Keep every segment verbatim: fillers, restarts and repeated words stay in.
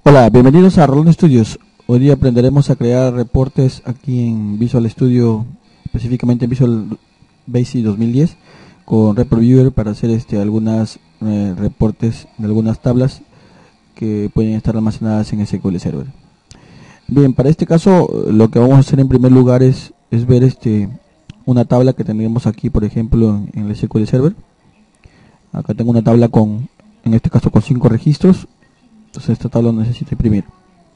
Hola, bienvenidos a Rolón Studios. Hoy día aprenderemos a crear reportes aquí en Visual Studio, específicamente en Visual Basic dos mil diez, con Report Viewer para hacer este algunas eh, reportes de algunas tablas que pueden estar almacenadas en S Q L Server. Bien, para este caso lo que vamos a hacer en primer lugar es, es ver este una tabla que tenemos aquí, por ejemplo, en, en el S Q L Server. Acá tengo una tabla con, en este caso, con cinco registros. Entonces esta tabla necesito imprimir.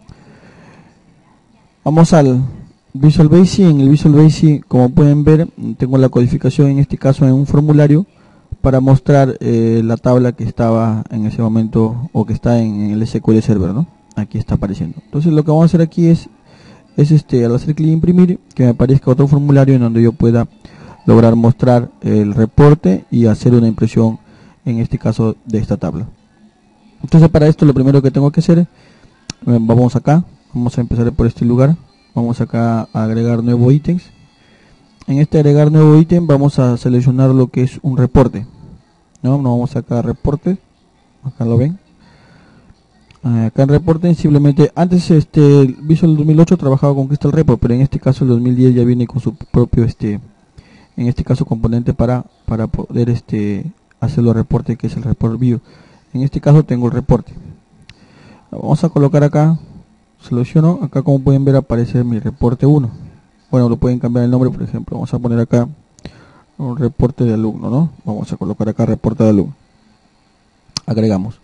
Vamos al Visual Basic. En el Visual Basic, como pueden ver, tengo la codificación en este caso en un formulario para mostrar eh, la tabla que estaba en ese momento o que está en, en el S Q L Server, ¿no? Aquí está apareciendo. Entonces lo que vamos a hacer aquí es, es este, al hacer clic en imprimir, que me aparezca otro formulario en donde yo pueda lograr mostrar el reporte y hacer una impresión, en este caso, de esta tabla. Entonces para esto lo primero que tengo que hacer, vamos acá, vamos a empezar por este lugar, vamos acá a agregar nuevo ítems. En este agregar nuevo ítem vamos a seleccionar lo que es un reporte, ¿no? Nos vamos acá a reporte, acá lo ven. Acá en reporte simplemente, antes este Visual dos mil ocho trabajaba con Crystal Report, pero en este caso el dos mil diez ya viene con su propio este, en este caso componente para, para poder este hacer los reportes, que es el Report View. En este caso tengo el reporte. Vamos a colocar acá, selecciono, acá como pueden ver aparece mi reporte uno. Bueno, lo pueden cambiar el nombre, por ejemplo, vamos a poner acá un reporte de alumno, ¿no? Vamos a colocar acá reporte de alumno. Agregamos.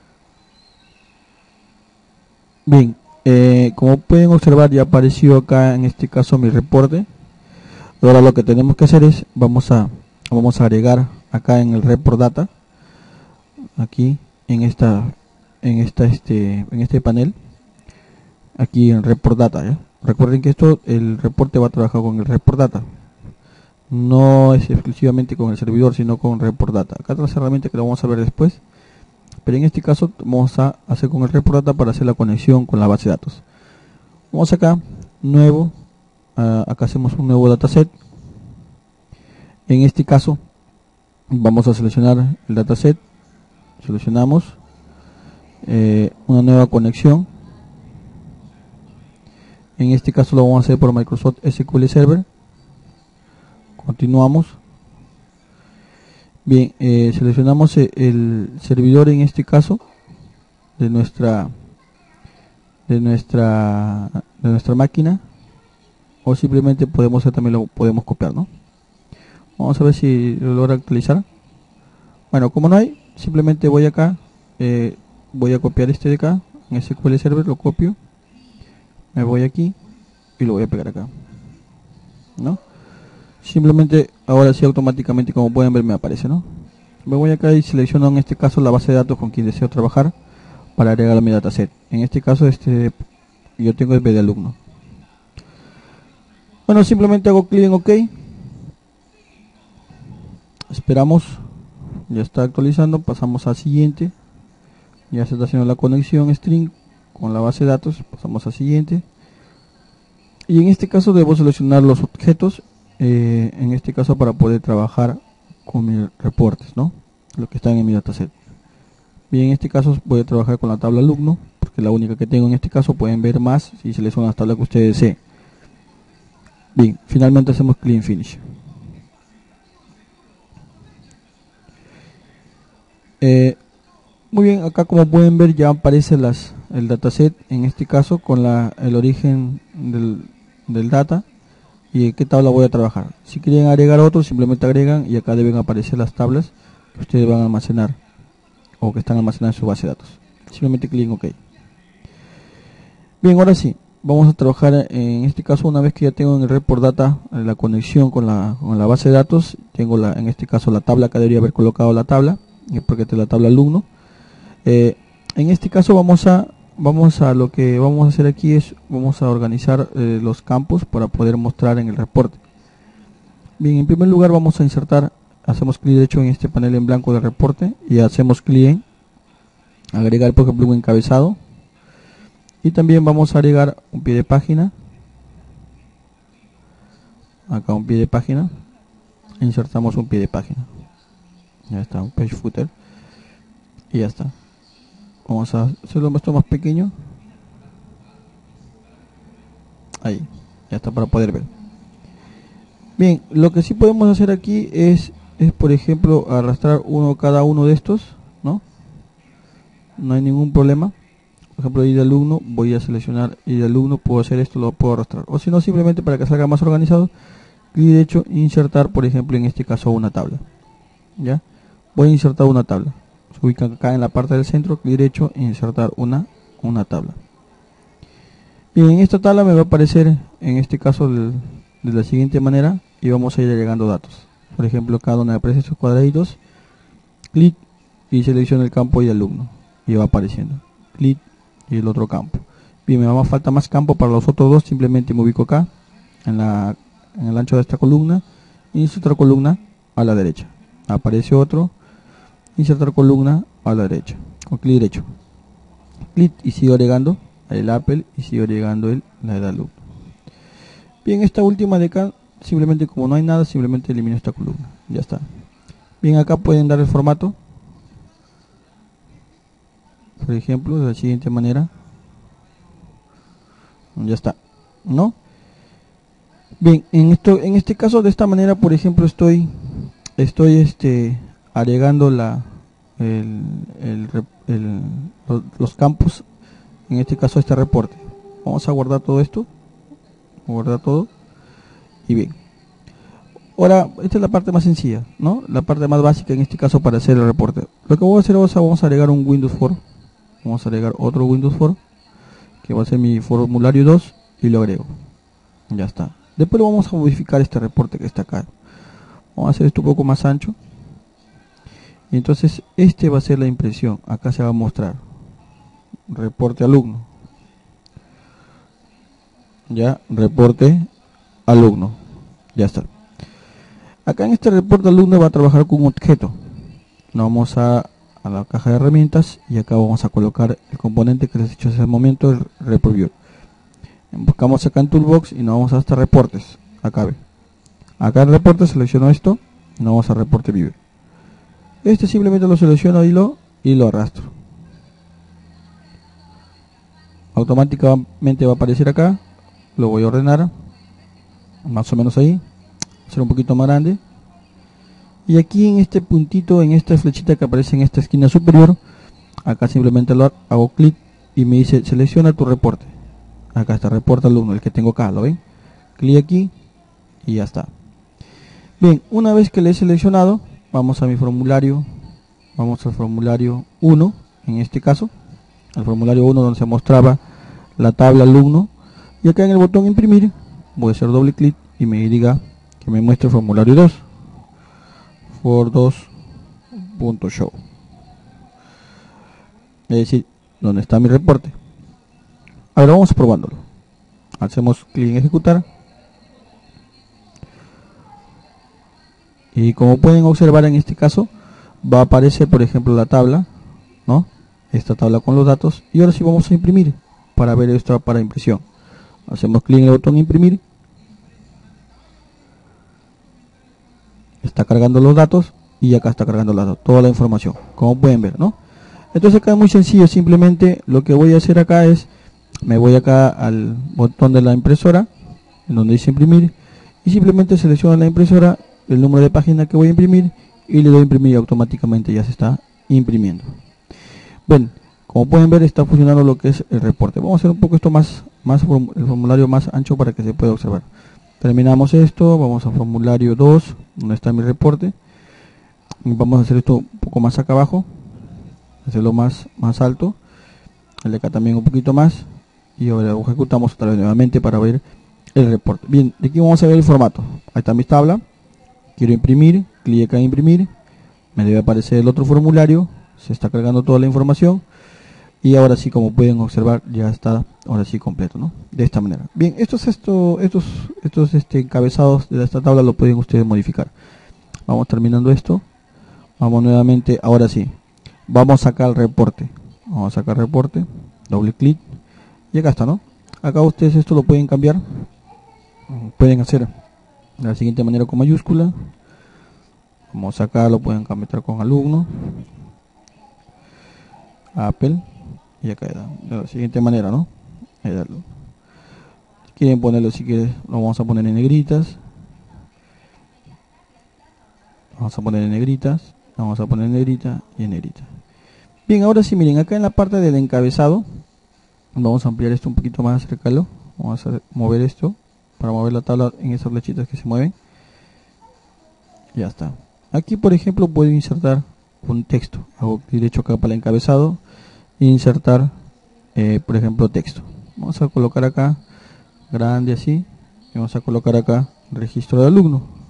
Bien, eh, como pueden observar ya apareció acá en este caso mi reporte. Ahora lo que tenemos que hacer es, vamos a, vamos a agregar acá en el report data, aquí en esta en esta este en este panel, aquí en report data, ¿ya? Recuerden que esto, el reporte va a trabajar con el report data, no es exclusivamente con el servidor, sino con report data. Acá otra herramienta que lo vamos a ver después, pero en este caso vamos a hacer con el report data para hacer la conexión con la base de datos. Vamos acá, nuevo, uh, acá hacemos un nuevo dataset. En este caso vamos a seleccionar el dataset, seleccionamos eh, una nueva conexión. En este caso lo vamos a hacer por Microsoft S Q L Server. Continuamos. Bien, eh, seleccionamos el servidor en este caso de nuestra de nuestra de nuestra máquina, o simplemente podemos hacer, también lo podemos copiar, ¿no? Vamos a ver si lo logra actualizar. Bueno, como no hay, simplemente voy acá, eh, voy a copiar este de acá en S Q L Server, lo copio, me voy aquí y lo voy a pegar acá, ¿no? Simplemente ahora sí automáticamente, como pueden ver, me aparece, ¿no? Me voy acá y selecciono en este caso la base de datos con quien deseo trabajar para agregar a mi dataset. En este caso este yo tengo el B de alumno. Bueno, simplemente hago clic en OK. Esperamos, ya está actualizando, pasamos al siguiente. Ya se está haciendo la conexión string con la base de datos, pasamos al siguiente. Y en este caso debo seleccionar los objetos, eh, en este caso para poder trabajar con mis reportes, ¿no? Lo que están en mi dataset. Bien, en este caso voy a trabajar con la tabla alumno, porque es la única que tengo en este caso. Pueden ver más si seleccionan las tablas que ustedes deseen. Bien, finalmente hacemos clic en Finish. Eh, muy bien, acá como pueden ver ya aparece las, el dataset, en este caso con la, el origen del, del data y en qué tabla voy a trabajar. Si quieren agregar otro, simplemente agregan y acá deben aparecer las tablas que ustedes van a almacenar o que están almacenadas en su base de datos. Simplemente clic en OK. Bien, ahora sí, vamos a trabajar en este caso. Una vez que ya tengo en el report data la conexión con la, con la base de datos, tengo la, en este caso la tabla. Acá debería haber colocado la tabla, porque esta es la tabla alumno. Eh, en este caso vamos a vamos a lo que vamos a hacer aquí es vamos a organizar eh, los campos para poder mostrar en el reporte. Bien, en primer lugar vamos a insertar, hacemos clic derecho en este panel en blanco de reporte y hacemos clic en agregar, por ejemplo, un encabezado, y también vamos a agregar un pie de página. Acá un pie de página, insertamos un pie de página, ya está, un page footer y ya está. Vamos a hacerlo esto más pequeño Ya está, para poder ver. Bien, lo que sí podemos hacer aquí es, es por ejemplo, arrastrar uno cada uno de estos, ¿no? No hay ningún problema. Por ejemplo, I D alumno, voy a seleccionar I D alumno, puedo hacer esto, lo puedo arrastrar. O si no, simplemente para que salga más organizado, clic derecho, insertar, por ejemplo, en este caso una tabla. ¿Ya? Voy a insertar una tabla. Se ubica acá en la parte del centro, clic derecho, insertar una, una tabla. Bien, en esta tabla me va a aparecer, en este caso, el, de la siguiente manera, y vamos a ir agregando datos. Por ejemplo, cada donde aparecen estos cuadraditos, clic y selecciono el campo y alumno, y va apareciendo. Clic y el otro campo. Bien, me va a falta más campo para los otros dos, simplemente me ubico acá, en, la, en el ancho de esta columna, y insertar columna a la derecha. Aparece otro, insertar columna a la derecha, con clic derecho. Clic y sigo agregando el Apple y sigo agregando el, la de alumno. Bien, esta última de acá, simplemente como no hay nada, simplemente elimino esta columna. Ya está. Bien, acá pueden dar el formato. Por ejemplo, de la siguiente manera. Ya está, ¿no? Bien, en esto, en este caso de esta manera, por ejemplo, estoy, estoy, este, agregando la, el, el, el, los, los campos. En este caso este reporte. Vamos a guardar todo esto. Guardar todo. Y bien. Ahora, esta es la parte más sencilla, ¿no? La parte más básica en este caso para hacer el reporte. Lo que voy a hacer ahora, vamos a agregar un Windows Form. Vamos a agregar otro Windows Form, que va a ser mi formulario dos, y lo agrego. Ya está. Después lo vamos a modificar este reporte que está acá. Vamos a hacer esto un poco más ancho. Y entonces este va a ser la impresión. Acá se va a mostrar. Reporte alumno. Ya, reporte alumno. Ya está. Acá en este reporte alumno va a trabajar con un objeto. Nos vamos a, a la caja de herramientas y acá vamos a colocar el componente que les he dicho hace un momento, el report view. Buscamos acá en toolbox y nos vamos hasta reportes. Acá ve. Acá en reportes selecciono esto y nos vamos a reporte view. Este simplemente lo selecciono y lo, y lo arrastro. Automáticamente va a aparecer acá. Lo voy a ordenar más o menos ahí, hacer un poquito más grande, y aquí en este puntito, en esta flechita que aparece en esta esquina superior, acá simplemente lo hago clic y me dice selecciona tu reporte. Acá está reporte alumno, el que tengo acá, ¿lo ven? Clic aquí y ya está. Bien, una vez que le he seleccionado, vamos a mi formulario, vamos al formulario uno, en este caso al formulario uno donde se mostraba la tabla alumno. Y acá en el botón imprimir voy a hacer doble clic y me diga que me muestre el formulario dos, for dos.show, es decir, donde está mi reporte. Ahora vamos probándolo. Hacemos clic en ejecutar y como pueden observar, en este caso va a aparecer, por ejemplo, la tabla, ¿no? Esta tabla con los datos, y ahora sí vamos a imprimir para ver esto para impresión. Hacemos clic en el botón imprimir. Está cargando los datos y acá está cargando la, toda la información, como pueden ver, ¿no? Entonces acá es muy sencillo. Simplemente lo que voy a hacer acá es, me voy acá al botón de la impresora, en donde dice imprimir, y simplemente selecciono la impresora, el número de página que voy a imprimir, y le doy a imprimir y automáticamente ya se está imprimiendo. Bueno, como pueden ver, está funcionando lo que es el reporte. Vamos a hacer un poco esto más, más el formulario más ancho para que se pueda observar. Terminamos esto, vamos a formulario dos, donde está mi reporte. Y vamos a hacer esto un poco más acá abajo, hacerlo más, más alto. El de acá también un poquito más. Y ahora ejecutamos otra vez nuevamente para ver el reporte. Bien, de aquí vamos a ver el formato. Ahí está mi tabla. Quiero imprimir, clic acá en imprimir. Me debe aparecer el otro formulario. Se está cargando toda la información. Y ahora sí, como pueden observar, ya está ahora sí completo, ¿no? De esta manera. Bien, estos, esto, estos, estos este, encabezados de esta tabla lo pueden ustedes modificar. Vamos terminando esto. Vamos nuevamente, ahora sí. Vamos a sacar el reporte. Vamos a sacar reporte. Doble clic. Y acá está, ¿no? Acá ustedes esto lo pueden cambiar. Pueden hacer de la siguiente manera con mayúscula. Vamos acá, lo pueden cambiar con alumno. Apple. Y acá da, de la siguiente manera, ¿no? Aquí quieren ponerlo, si quieres, lo vamos a poner en negritas. Vamos a poner en negritas, vamos a poner en negrita y en negrita. Bien, ahora sí, miren, acá en la parte del encabezado, vamos a ampliar esto un poquito más, acercarlo. Vamos a mover esto, para mover la tabla en esas flechitas que se mueven. Ya está. Aquí, por ejemplo, puedo insertar un texto. Hago clic derecho acá para el encabezado e insertar, eh, por ejemplo, texto. Vamos a colocar acá, grande así, y vamos a colocar acá, registro de alumno.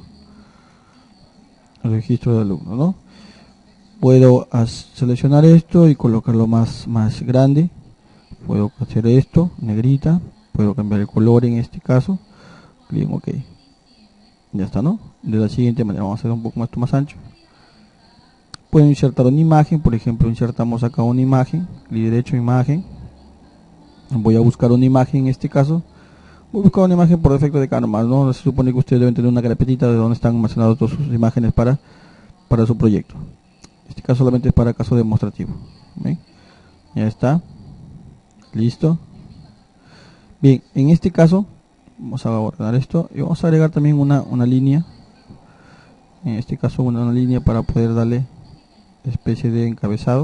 Registro de alumno, ¿no? Puedo seleccionar esto y colocarlo más, más grande. Puedo hacer esto, negrita. Puedo cambiar el color en este caso. Clic en OK. Ya está, ¿no? De la siguiente manera, vamos a hacer un poco más, esto más ancho. Puedo insertar una imagen, por ejemplo, insertamos acá una imagen. Clic derecho, imagen. Voy a buscar una imagen en este caso. Voy a buscar una imagen por defecto de acá nomás, ¿no? Se supone que ustedes deben tener una carpetita de donde están almacenadas todas sus imágenes para, para su proyecto. En este caso solamente es para caso demostrativo. ¿Ven? Ya está. Listo. Bien, en este caso vamos a ordenar esto y vamos a agregar también una, una línea. En este caso una, una línea para poder darle especie de encabezado.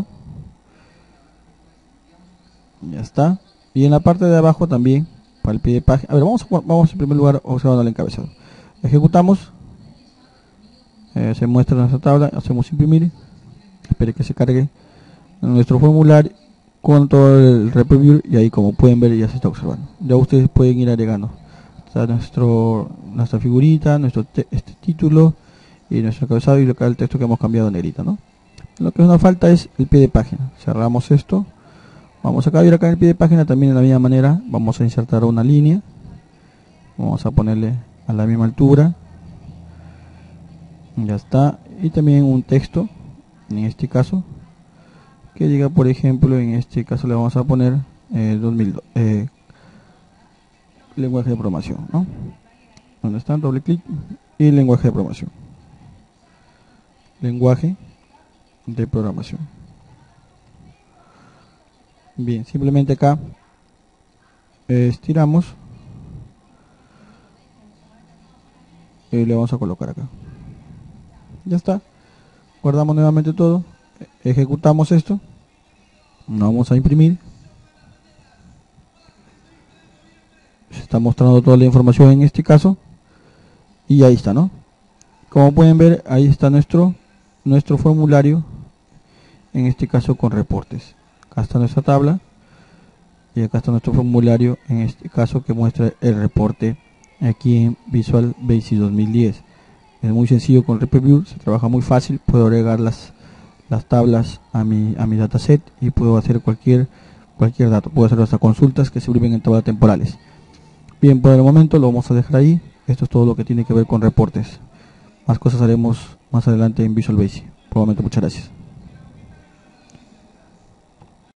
Ya está. Y en la parte de abajo también, para el pie de página. A ver, vamos, vamos en primer lugar observando el encabezado. Ejecutamos. Eh, se muestra nuestra tabla. Hacemos imprimir. Espere que se cargue nuestro formulario con todo el preview. Y ahí, como pueden ver, ya se está observando. Ya ustedes pueden ir agregando. Está nuestro, nuestra figurita, nuestro te este título y nuestro encabezado y acá el texto que hemos cambiado en negrita, ¿no? Lo que nos falta es el pie de página. Cerramos esto. Vamos acá a ver acá en el pie de página también de la misma manera. Vamos a insertar una línea. Vamos a ponerle a la misma altura. Ya está. Y también un texto. En este caso. Que diga, por ejemplo, en este caso le vamos a poner eh, dos mil dos. Eh, lenguaje de programación, ¿no? ¿Dónde está? Doble clic. Y lenguaje de programación. Lenguaje de programación. Bien, simplemente acá eh, estiramos y le vamos a colocar acá. Ya está. Guardamos nuevamente todo. Ejecutamos esto. Nos vamos a imprimir. Se está mostrando toda la información en este caso. Y ahí está, ¿no? Como pueden ver, ahí está nuestro, nuestro formulario. En este caso con reportes. Acá está nuestra tabla y acá está nuestro formulario, en este caso que muestra el reporte aquí en Visual Basic dos mil diez. Es muy sencillo con RepReview, se trabaja muy fácil. Puedo agregar las, las tablas a mi, a mi dataset y puedo hacer cualquier, cualquier dato. Puedo hacer hasta consultas que se imprimen en tablas temporales. Bien, por el momento lo vamos a dejar ahí. Esto es todo lo que tiene que ver con reportes. Más cosas haremos más adelante en Visual Basic. Por el momento, muchas gracias.